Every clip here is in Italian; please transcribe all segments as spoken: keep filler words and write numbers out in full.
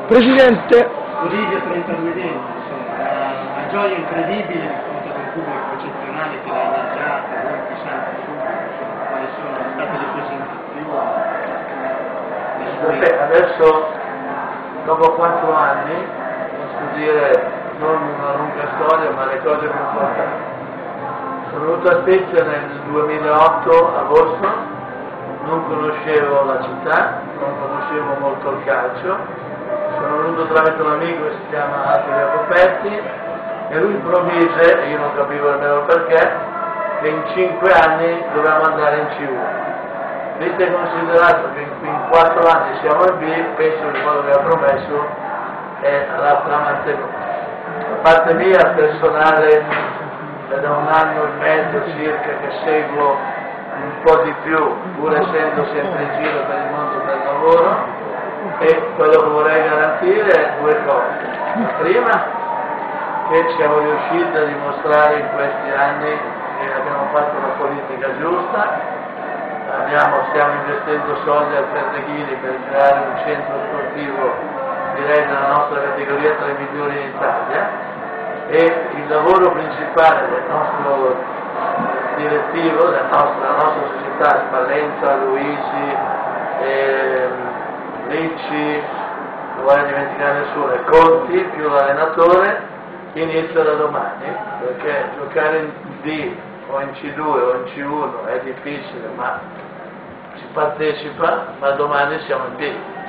Presidente. Olivia, trentadue anni, insomma, una gioia incredibile di fronte ad un pubblico eccezionale che l'ha inneggiata, molti santi subito, insomma, quali sono state le tue sensazioni? Beh, adesso, dopo quattro anni, posso dire non una lunga storia, ma le cose più importanti. Sono venuto a Spezia nel duemilaotto, agosto, non conoscevo la città, non conoscevo molto il calcio. Sono venuto tramite un amico che si chiama Alfio Jacopetti e lui promise, io non capivo nemmeno perché, che in cinque anni dovevamo andare in C uno. Visto e considerato che in quattro anni siamo in B, penso che quello che ha promesso è l'ha mantenuto. Da parte mia, personale, è da un anno e mezzo circa che seguo un po' di più, pur essendo sempre in giro per il mondo del lavoro, e quello che vorrei garantire è due cose. La prima, che siamo riusciti a dimostrare in questi anni che abbiamo fatto una politica giusta, abbiamo, stiamo investendo soldi al Perdeghini per creare un centro sportivo, direi nella nostra categoria tra i migliori in Italia, e il lavoro principale del nostro direttivo, della nostra, della nostra società, Spallenza, Luigi, ehm, Ricci, non voglio dimenticare nessuno, e Conti più l'allenatore, inizia da domani, perché giocare in D o in C due o in C uno è difficile, ma si partecipa, ma domani siamo in B.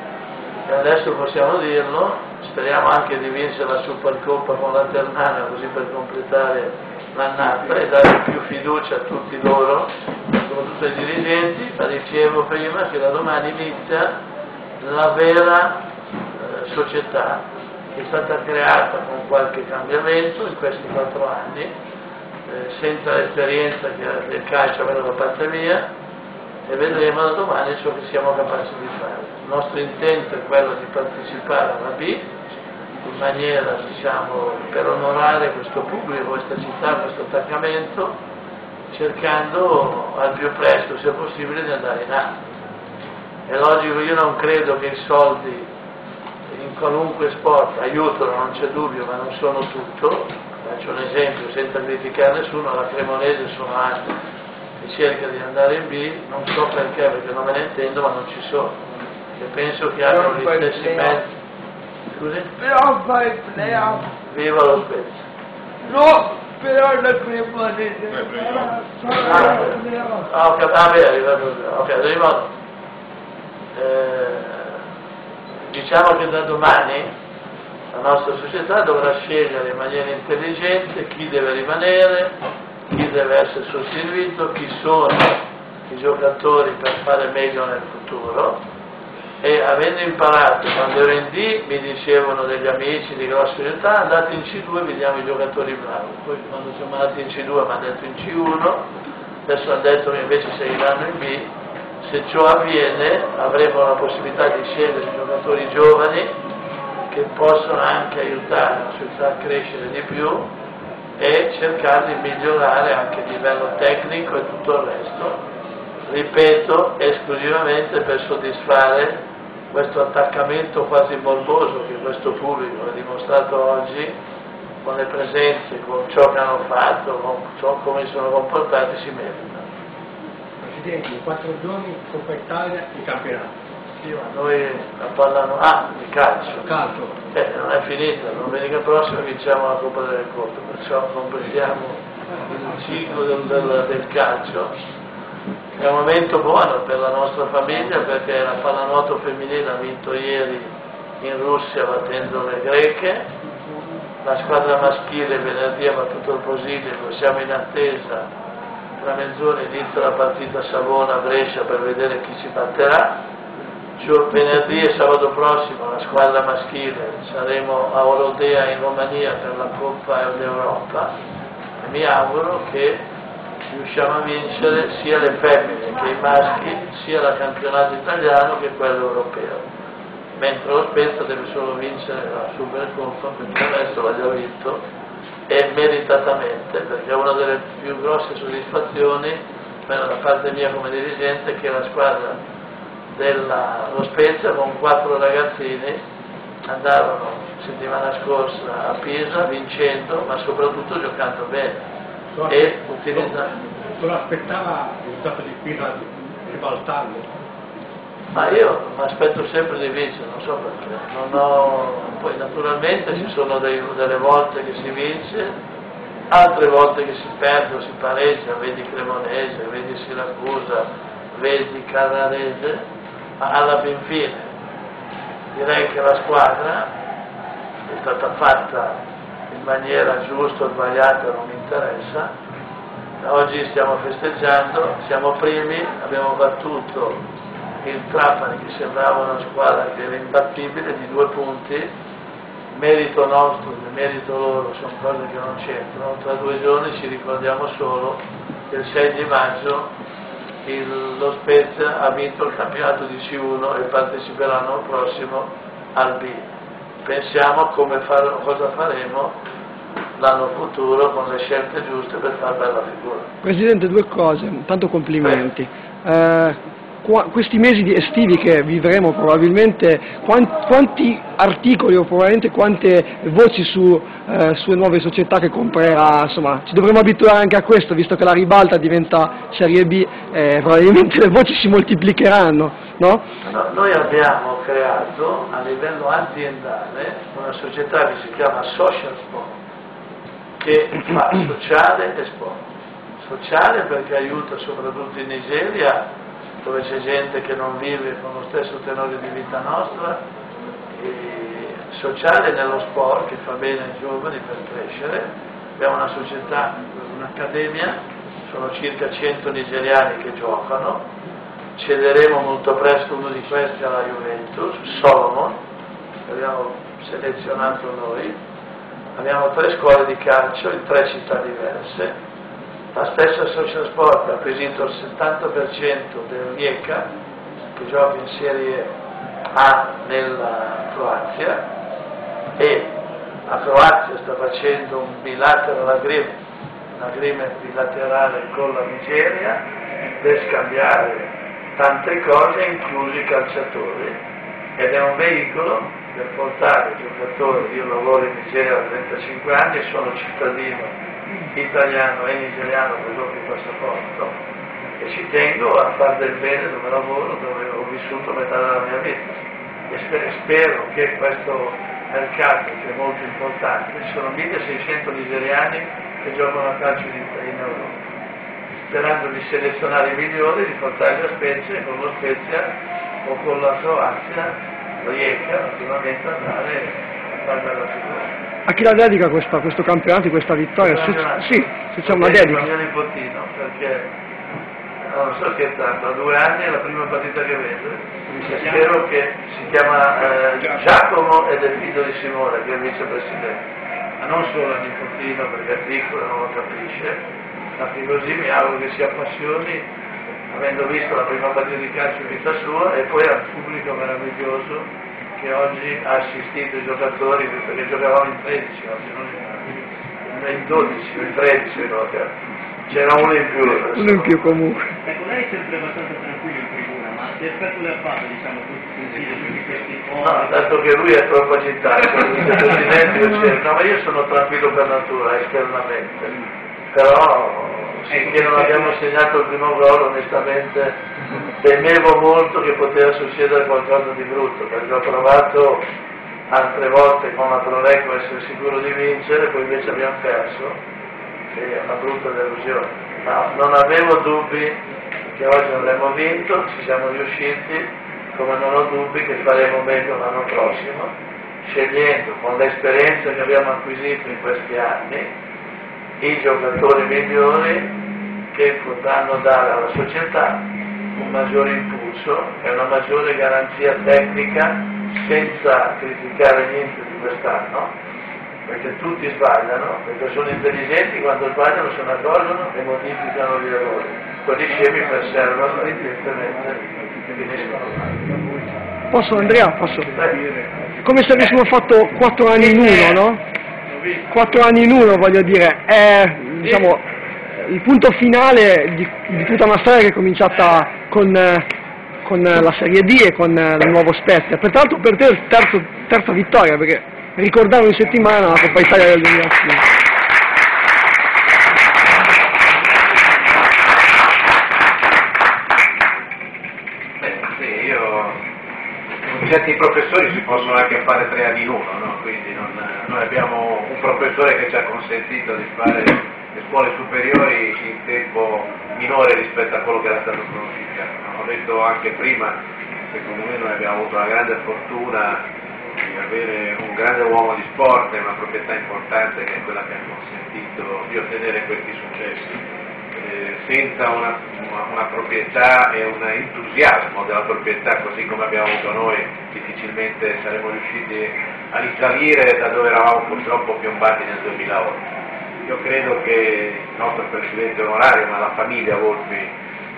E adesso possiamo dirlo, speriamo anche di vincere la Supercoppa con la Ternana, così per completare l'annata e dare più fiducia a tutti loro, soprattutto ai dirigenti, ma dicevo prima che da domani inizia la vera eh, società che è stata creata con qualche cambiamento in questi quattro anni, eh, senza l'esperienza del calcio aveva da parte mia, e vedremo da domani ciò che siamo capaci di fare. Il nostro intento è quello di partecipare alla B in maniera, diciamo, per onorare questo pubblico, questa città, questo attaccamento, cercando al più presto, se possibile, di andare in A. È logico, io non credo che i soldi in qualunque sport aiutano, non c'è dubbio, ma non sono tutto. Faccio un esempio senza criticare nessuno, la Cremonese sono altri che cerca di andare in B, non so perché, perché non me ne intendo, ma non ci sono. E penso che abbiano gli stessi mezzi. Scusi? Però fai playoff. Viva lo Spezia! No, però la Cremonese. Ah, ok, ah, beh, arrivato, ok, ad ogni modo. Eh, diciamo che da domani la nostra società dovrà scegliere in maniera intelligente chi deve rimanere, chi deve essere sostituito, chi sono i giocatori per fare meglio nel futuro, e avendo imparato, quando ero in D mi dicevano degli amici di grosse società, andate in C due e vediamo i giocatori bravi, poi quando siamo andati in C due mi hanno detto in C uno, adesso hanno detto che invece seguiranno in B. Se ciò avviene avremo la possibilità di scegliere giocatori giovani che possono anche aiutare la società a crescere di più e cercare di migliorare anche a livello tecnico e tutto il resto, ripeto, esclusivamente per soddisfare questo attaccamento quasi morboso che questo pubblico ha dimostrato oggi con le presenze, con ciò che hanno fatto, con ciò come si sono comportati, si merita. Presidente, in quattro giorni Coppa Italia e campionato. Sì, ma noi la parlano, ah, di calcio. Calcio. Eh, non è finita, domenica prossima vinciamo la Coppa delle Coppe, perciò completiamo il ciclo del, del, del calcio. È un momento buono per la nostra famiglia perché la pallanuoto femminile ha vinto ieri in Russia battendo le greche, la squadra maschile venerdì ha battuto il Posillipo, siamo in attesa. Tra mezz'ora inizia la partita Savona-Brescia per vedere chi ci batterà. Venerdì e sabato prossimo la squadra maschile saremo a Orodea in Romania per la Coppa d'Europa e mi auguro che riusciamo a vincere sia le femmine che i maschi, sia il campionato italiano che quello europeo, mentre lo Spezia deve solo vincere la Supercoppa, perché il resto l'ha già vinto e meritatamente, perché una delle più grosse soddisfazioni, almeno da parte mia come dirigente, è che la squadra dello Spezia con quattro ragazzini andarono settimana scorsa a Pisa vincendo, ma soprattutto giocando bene e utilizzando. Non aspettava il risultato di Pisa ribaltarlo? Ma io mi aspetto sempre di vincere, non so perché. Non ho... Poi naturalmente ci sono dei, delle volte che si vince, altre volte che si perde o si pareggia, vedi Cremonese, vedi Siracusa, vedi Carrarese, ma alla fin fine direi che la squadra è stata fatta in maniera giusta o sbagliata, non mi interessa. Oggi stiamo festeggiando, siamo primi, abbiamo battuto il Trapani che sembrava una squadra che era imbattibile di due punti, merito nostro e merito loro sono cose che non c'entrano. Tra due giorni ci ricordiamo solo che il sei di maggio il, lo Spezia ha vinto il campionato di C uno e parteciperà l'anno prossimo al B. Pensiamo a come far, cosa faremo l'anno futuro con le scelte giuste per fare bella figura. Presidente, due cose, tanto complimenti. Eh, questi mesi di estivi che vivremo probabilmente, quanti articoli o probabilmente quante voci su eh, sue nuove società che comprerà, insomma ci dovremo abituare anche a questo, visto che la ribalta diventa Serie B, eh, probabilmente le voci si moltiplicheranno, no? No, noi abbiamo creato a livello aziendale una società che si chiama Social Sport, che fa sociale e sport. Sociale perché aiuta soprattutto in Nigeria, dove c'è gente che non vive con lo stesso tenore di vita nostra, e sociale nello sport che fa bene ai giovani per crescere. Abbiamo una società, un'accademia, sono circa cento nigeriani che giocano, cederemo molto presto uno di questi alla Juventus, Solomon, che abbiamo selezionato noi. Abbiamo tre scuole di calcio in tre città diverse. La stessa Social Sport ha acquisito il settanta per cento del Rijeka, che gioca in Serie A nella Croazia, e la Croazia sta facendo un bilateral agreement, un agreement bilaterale con la Nigeria per scambiare tante cose, inclusi i calciatori, ed è un veicolo per portare i giocatori. Io lavoro in Nigeria da trentacinque anni e sono cittadino italiano e nigeriano con doppio passaporto e ci tengo a fare del bene dove lavoro, dove ho vissuto metà della mia vita, e spero, spero che questo mercato, che è molto importante, ci sono milleseicento nigeriani che giocano a calcio in Europa, sperando di selezionare i migliori, di portarli a Spezia, con lo Spezia o con la Croazia, Rijeka, naturalmente andare a fare bella figura. A chi la dedica questa, questo campionato, questa vittoria? Se, sì, se c'è una dedica. A mio nipotino, perché non so che tra due anni è la prima partita che vedo, e spero che si chiama eh, Giacomo ed è figlio di Simone, che è il vicepresidente, ma non solo a nipotino perché è piccolo e non lo capisce, ma che così mi auguro che si appassioni, avendo visto la prima partita di calcio in vita sua, e poi al pubblico meraviglioso che oggi ha assistito i giocatori, perché giocavamo in tredici oggi, non in dodici, in tredici, c'era uno in più. Uno in più comunque. Ecco, lei è sempre abbastanza tranquillo in tribuna, ma che effetto le ha fatto, diciamo, questi consigli, questi No, dato che lui è troppo agitato, no, ma io sono tranquillo per natura, esternamente, però finché non abbiamo segnato il primo gol, onestamente temevo molto che poteva succedere qualcosa di brutto, perché ho provato altre volte con la Prorecco a essere sicuro di vincere, poi invece abbiamo perso, e è una brutta delusione. Ma non avevo dubbi che oggi avremmo vinto, ci siamo riusciti, come non ho dubbi che faremo meglio l'anno prossimo, scegliendo con l'esperienza che abbiamo acquisito in questi anni i giocatori migliori che potranno dare alla società un maggiore impulso e una maggiore garanzia tecnica, senza criticare niente di quest'anno, perché tutti sbagliano, perché sono intelligenti, quando sbagliano se ne accorgono e modificano gli errori, quelli scemi perseverano e evidentemente finiscono male. Posso Andrea? Posso? Come se avessimo fatto quattro anni in uno, no? Quattro anni in uno, voglio dire, è diciamo il punto finale di, di tutta una storia che è cominciata con, con la Serie D e con il nuovo Spezia. Peraltro per te è il terzo, terza vittoria, perché ricordavo in settimana la Coppa Italia del duemilasei. Certi professori si possono anche fare tre anni in uno, no? Quindi non, noi abbiamo un professore che ci ha consentito di fare le scuole superiori in tempo minore rispetto a quello che era stato pronosticato. Ho detto anche prima, secondo me noi abbiamo avuto una grande fortuna di avere un grande uomo di sport e una proprietà importante che è quella che ha consentito di ottenere questi successi. Eh, senza una, una, una proprietà e un entusiasmo della proprietà così come abbiamo avuto noi, difficilmente saremmo riusciti a risalire da dove eravamo purtroppo piombati nel duemilaotto. Io credo che il nostro Presidente onorario, ma la famiglia Volpi,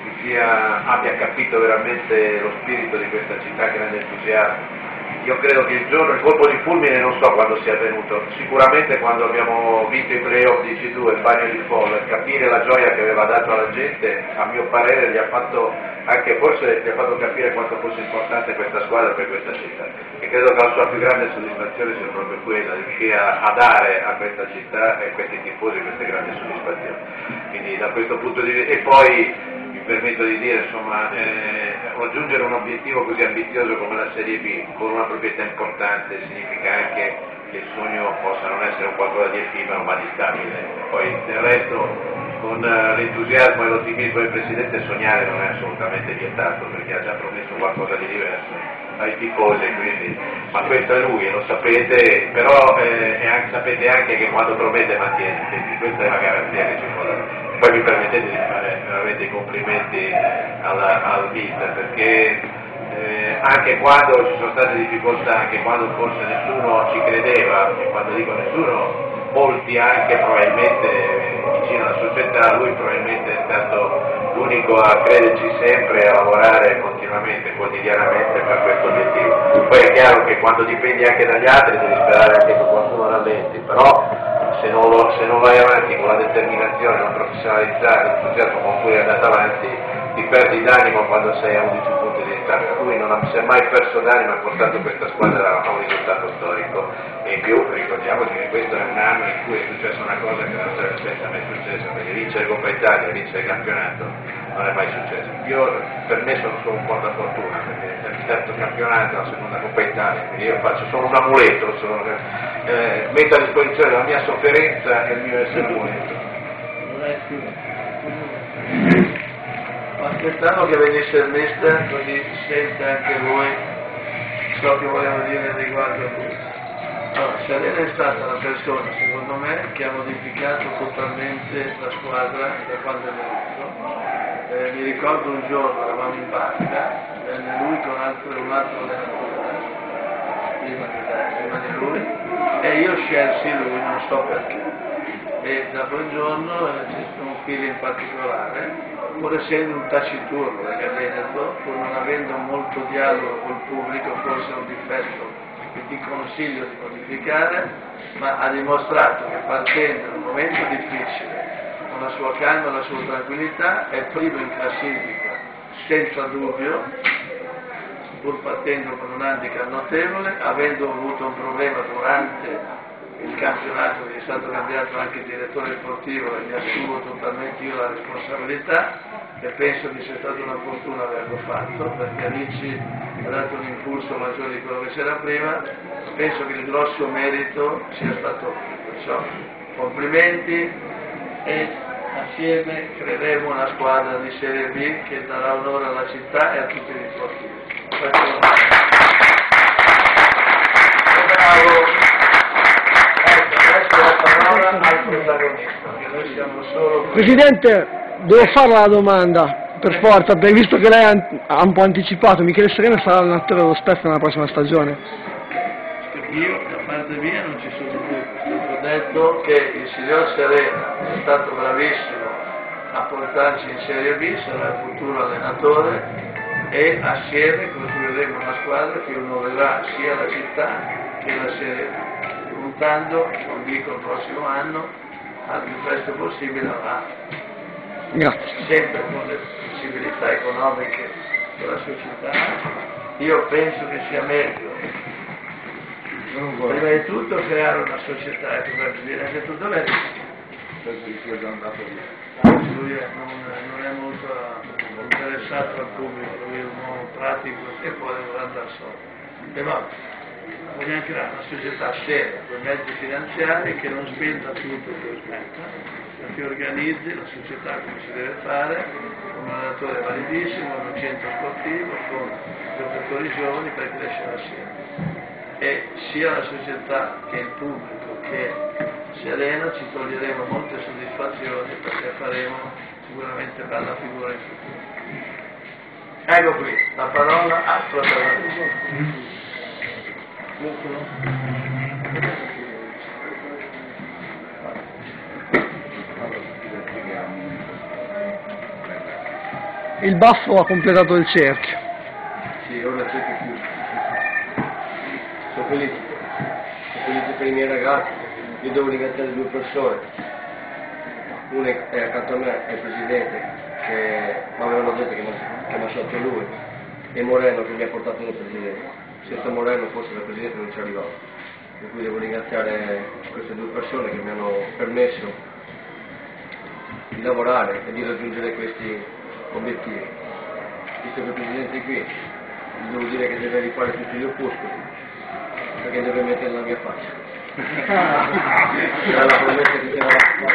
sia, abbia capito veramente lo spirito di questa città, grande entusiasmo. Io credo che il giorno, il colpo di fulmine non so quando sia avvenuto, sicuramente quando abbiamo vinto i playoff di C due, il bagno di folla, capire la gioia che aveva dato alla gente, a mio parere gli ha fatto anche, forse gli ha fatto capire quanto fosse importante questa squadra per questa città. E credo che la sua più grande soddisfazione sia proprio quella, riuscire a, a dare a questa città e a questi tifosi queste grandi soddisfazioni. Quindi da questo punto di vista, e poi mi permetto di dire, insomma, eh, raggiungere un obiettivo così ambizioso come la Serie B con una proprietà importante significa anche che il sogno possa non essere un qualcosa di effimero ma di stabile. Poi del resto con l'entusiasmo e l'ottimismo del Presidente sognare non è assolutamente vietato perché ha già promesso qualcosa di diverso ai tifosi, quindi, ma questo è lui e lo sapete, però eh, e anche, sapete anche che quando promette mantiene, quindi questa è la garanzia che ci può dare. Poi mi permettete di fare veramente i complimenti alla, al mister perché eh, anche quando ci sono state difficoltà, anche quando forse nessuno ci credeva, e quando dico nessuno, molti anche probabilmente vicino alla società, lui probabilmente è stato l'unico a crederci sempre e a lavorare continuamente, quotidianamente per questo obiettivo. Poi è chiaro che quando dipendi anche dagli altri devi sperare anche che qualcuno rallenti, però se non, lo, se non vai avanti con la determinazione, la professionalità, l'entusiasmo con cui è andato avanti, ti perdi d'animo quando sei a undici punti di distacco. Lui non si è mai perso d'animo e ha portato questa squadra a un risultato storico. E in più ricordiamoci che questo è un anno in cui è successa una cosa che non sarebbe stata mai successa, perché vincere Coppa Italia e vincere il campionato non è mai successo. Io per me sono solo un po' da fortuna, perché è il terzo campionato, la seconda Coppa Italia, quindi io faccio solo un amuleto, sono, eh, metto a disposizione della mia sofferenza e il mio essere amuleto. Aspettando che venisse il mister, così sente anche lui ciò che volevo dire riguardo a lui. Allora, Serena è stata la persona, secondo me, che ha modificato totalmente la squadra da quando è venuto. Eh, mi ricordo un giorno, eravamo in barca, venne lui con altro, un altro allenatore, prima, prima di lui, e io scelsi lui, non so perché. E da quel giorno eh, c'è stato un feeling particolare, pur essendo un taciturno, perché Veneto, pur non avendo molto dialogo col pubblico, forse è un difetto che ti consiglio di modificare, ma ha dimostrato che partendo da un momento difficile, con la sua calma e la sua tranquillità, è primo in classifica, senza dubbio, pur partendo con un handicap notevole, avendo avuto un problema durante il campionato, che è stato cambiato anche direttore sportivo e mi assumo totalmente io la responsabilità e penso che sia stata una fortuna averlo fatto perché Ricci ha dato un impulso maggiore di quello che c'era prima, penso che il grosso merito sia stato qui, perciò complimenti e assieme creeremo una squadra di Serie B che darà onore alla città e a tutti gli sportivi. Presidente, devo farla la domanda, per forza, perché visto che lei ha un po' anticipato, Michele Serena sarà l'allenatore dello Spezia nella prossima stagione? Io, da parte mia, non ci sono più. Ho detto che il signor Serena è stato bravissimo a portarci in Serie B, sarà il futuro allenatore e assieme costruiremo una squadra che onnorerà sia la città che la Serie B, puntando, non dico il prossimo anno, al più presto possibile, ma Grazie. sempre con le possibilità economiche la società, io penso che sia meglio prima di tutto creare una società e come viene anche tutto meglio. Lui è, non, non è molto interessato al pubblico, lui è un uomo pratico e poi deve andare solo. E va, vogliamo creare una società seria con mezzi finanziari che non spenda tutto per spetta, che organizzi la società come si deve fare, con un allenatore validissimo, un centro sportivo, con giocatori giovani per crescere assieme. E sia la società che il pubblico che si allena ci toglieremo molte soddisfazioni perché faremo sicuramente bella figura in futuro. Ecco qui, la parola al protagonista. Il baffo ha completato il cerchio. Sì, ora c'è che più. Sono felice, sono felice per i miei ragazzi. Io devo ringraziare due persone. Una è accanto a me, è il presidente, che mi avevano detto che mi ha scelto lui, e Moreno che mi ha portato nel presidente. Senza Moreno forse il presidente non ci arrivava. Per cui devo ringraziare queste due persone che mi hanno permesso di lavorare e di raggiungere questi obiettivi. Visto che il presidente è qui, devo dire che deve rifare tutti gli opuscoli, perché deve mettere la mia faccia. Era la promessa che c'era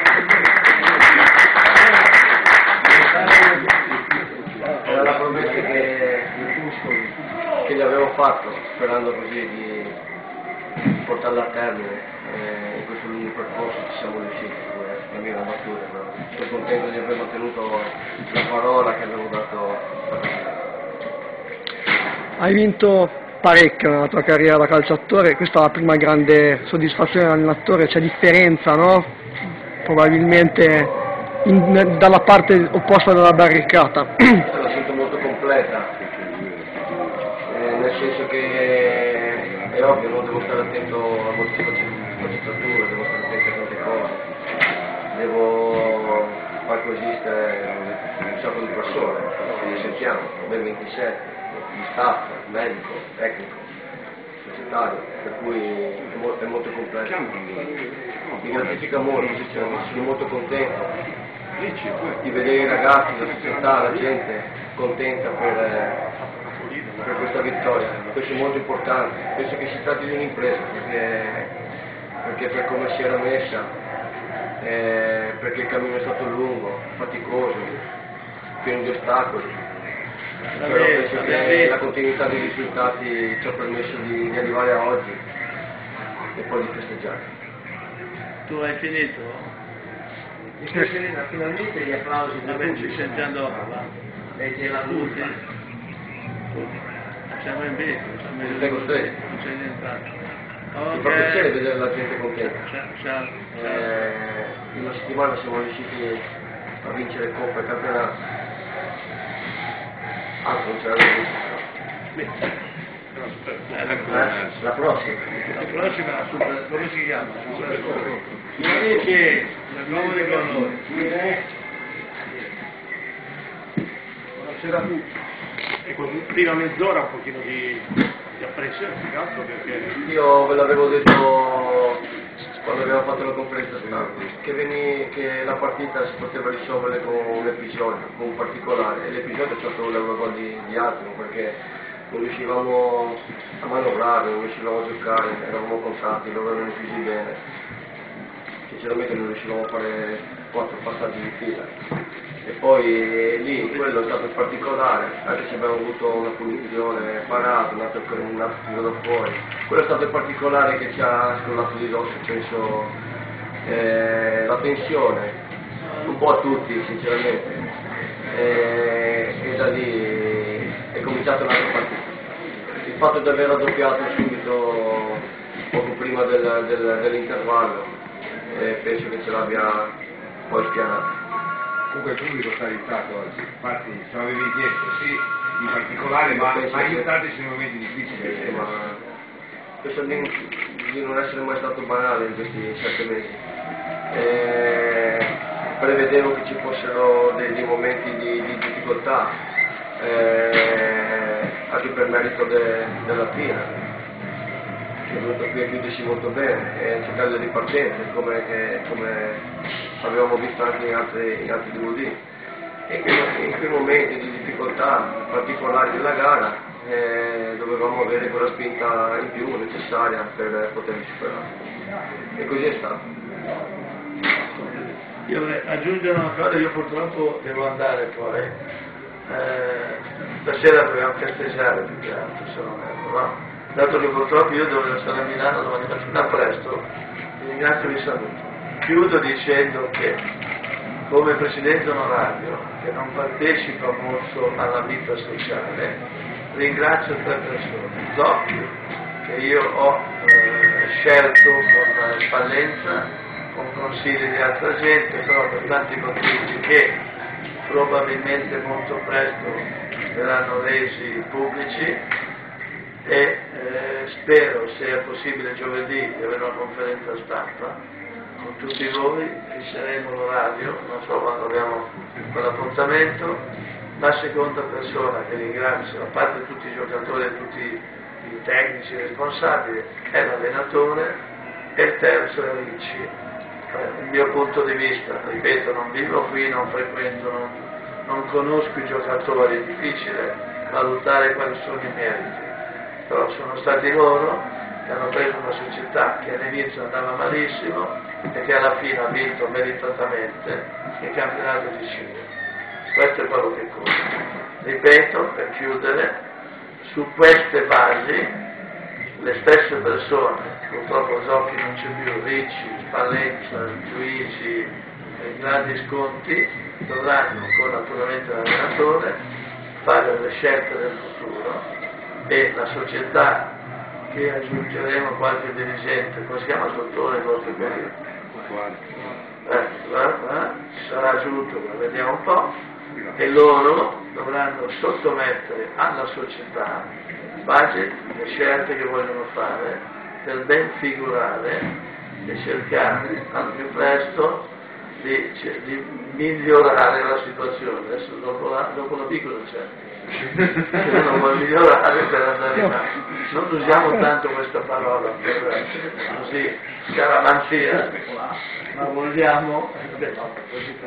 era la promessa che, che gli avevo fatto, sperando così di portarla a termine. Eh, in questo lungo percorso ci siamo riusciti, la mia battuta, però sono contento di aver mantenuto la parola che avevo dato a te. Hai vinto parecchio nella tua carriera da calciatore, questa è la prima grande soddisfazione dell'allenatore, c'è differenza, no? Probabilmente in, dalla parte opposta della barricata. La sento molto completa, eh, nel senso che è ovvio, non devo stare attento a molte sfaccettature, devo stare attento a tante cose, devo far coesistere un sacco di persone, ne sentiamo, ben ventisette. Di staff, medico, tecnico, societario, per cui è, mo è molto complesso. Mi gratifica molto, sinceramente, sono molto contento di vedere i ragazzi, la società, la gente contenta per, per questa vittoria. Questo è molto importante, penso che si tratti di un'impresa, perché, perché per come si era messa, eh, perché il cammino è stato lungo, faticoso, pieno di ostacoli. Però penso che la continuità dei risultati ci ha permesso di, di arrivare a oggi e poi di festeggiare. Tu hai finito? Finalmente gli applausi di Vabbè, ci tutti. sentiamo dopo, va. Lei ce l'ha Tutti? tutti. Tutti. Siamo in bici, siamo in Tutte con te. non c'è nient'altro. Mi fa piacere vedere la gente contenta. Ciao, ciao. Eh, in una settimana siamo riusciti a vincere Coppa e campionato. Ah, non c'era Eh, eh, la prossima. La prossima, super, come si chiama? Super Score. Amici, comodi con noi. Buonasera a tutti. Ecco, prima mezz'ora un pochino di, di apprensione, più che altro perché Io ve l'avevo detto quando abbiamo fatto la conferenza stampa, che, veni, che la partita si poteva risolvere con un episodio, con un particolare, e l'episodio è stato l'autogol di, di Attimo, perché non riuscivamo a manovrare, non riuscivamo a giocare, eravamo contati, loro erano chiusi bene, sinceramente non riuscivamo a fare quattro passaggi di fila. E poi lì quello è stato particolare, anche se abbiamo avuto una punizione parata, un altro, un altro tiro da fuori. Quello è stato il particolare che ci ha scrollato di dosso, penso, eh, la tensione, un po' a tutti sinceramente, e, e da lì è cominciata un'altra partita. Il fatto di aver raddoppiato subito poco prima del, del, dell'intervallo, eh, penso che ce l'abbia poi spianato. Comunque il pubblico sta aiutato oggi, infatti se l'avevi chiesto sì, in particolare, ma aiutateci nei momenti difficili. Sì, ma penso di, di non essere mai stato banale in questi sette mesi. Eh, prevedevo che ci fossero dei, dei momenti di, di difficoltà, eh, anche per merito de, della Pina, che è venuto qui a chiudersi molto bene, e cercare le ripartenze come, eh, come avevamo visto anche in altri, in altri D V D. E che in quei momenti di difficoltà particolari della gara eh, dovevamo avere quella spinta in più necessaria per poterli superare. E così è stato. Io vorrei aggiungere una cosa, io purtroppo devo andare poi. Eh, stasera dobbiamo festeggiare più che altro, se non erro, no? Dato che purtroppo io devo restare a Milano domani mattina presto, vi ringrazio e vi saluto. Chiudo dicendo che come presidente onorario, che non partecipa molto alla vita sociale, ringrazio tre persone. Zocchi, che io ho eh, scelto con spallenza, con consigli di altra gente, però per tanti motivi che probabilmente molto presto verranno resi pubblici, e eh, spero, se è possibile giovedì, di avere una conferenza stampa con tutti voi, fisseremo l'orario, non so quando abbiamo quell'appuntamento. La seconda persona che ringrazio, a parte tutti i giocatori e tutti i tecnici responsabili, è l'allenatore, e il terzo è Ricci. Il mio punto di vista, ripeto, non vivo qui, non frequento, non, non conosco i giocatori, è difficile valutare quali sono i meriti, però sono stati loro che hanno preso una società che all'inizio andava malissimo e che alla fine ha vinto meritatamente il campionato di Cina. Questo è quello che conta. Ripeto, per chiudere, su queste basi le stesse persone, purtroppo Zocchi non c'è più, Ricci, Spallenza, Luigi, grandi sconti, dovranno con naturalmente l'allenatore fare le scelte del futuro, e la società, che aggiungeremo qualche dirigente, come si chiama il dottore qualche periodo? Eh, guarda, ci sarà aggiunto, vediamo un po', e loro dovranno sottomettere alla società in base alle scelte che vogliono fare per ben figurare e cercare al più presto di, cioè, di migliorare la situazione. Adesso dopo la, dopo la piccola c'è. Che uno vuole migliorare per andare in avanti. Non usiamo tanto questa parola per così scaramanzia, ma vogliamo beh, no, così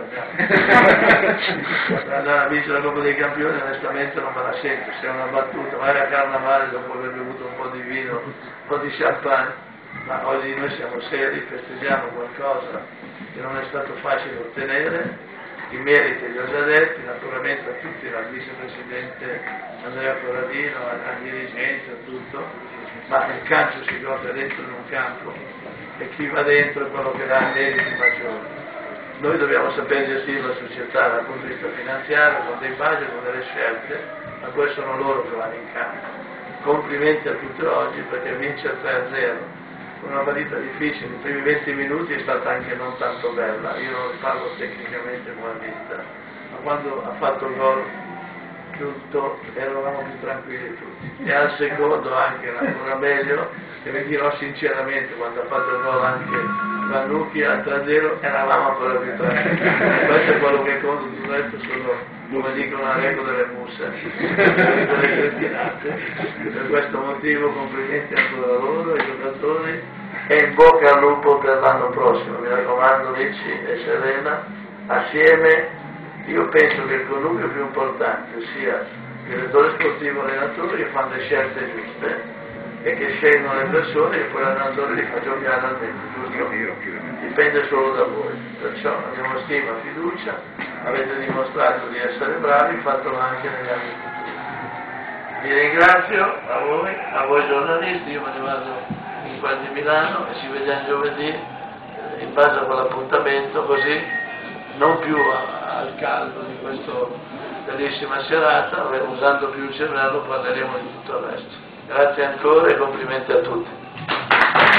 per andare a vincere la Coppa dei Campioni. Onestamente non me la sento, se è una battuta, magari a carnavale dopo aver bevuto un po' di vino, un po' di champagne, ma oggi noi siamo seri, festeggiamo qualcosa che non è stato facile ottenere. I meriti li ho già detti, naturalmente a tutti, al vicepresidente Andrea Corradino, al dirigente, a tutto, ma il calcio si gioca dentro in un campo e chi va dentro è quello che dà meriti maggiori. Noi dobbiamo sapere gestire la società dal punto di vista finanziario, con dei budget, con delle scelte, ma poi sono loro che vanno in campo. Complimenti a tutti oggi, perché vincere tre a zero una partita difficile, i primi venti minuti è stata anche non tanto bella, io non parlo tecnicamente come vista, ma quando ha fatto il gol tutto eravamo più tranquilli tutti, e al secondo anche ancora meglio, e vi dirò sinceramente, quando ha fatto il gol anche Vannucchi a tre a zero eravamo ancora più tranquilli. Questo è quello che conta, tutto il resto sono, come dicono a Reco, delle musse, delle cretinate. Per questo motivo complimenti ancora a loro, ai giocatori, e in bocca al lupo per l'anno prossimo. Mi raccomando, Ricci e Serena, assieme. Io penso che il connubio più importante sia il direttore sportivo e l'allenatore, che fanno le scelte giuste e che scelgono le persone, e poi l'allenatore li fa giocare al meglio, giusto? Dipende solo da voi, perciò abbiamo stima, fiducia, avete dimostrato di essere bravi, fatelo anche negli anni futuri. Vi ringrazio a voi, a voi giornalisti, io me ne vado in quel di Milano e ci vediamo giovedì in base a quell'appuntamento, così non più a, al caldo di questa bellissima serata, usando più il cervello parleremo di tutto il resto. Grazie ancora e complimenti a tutti.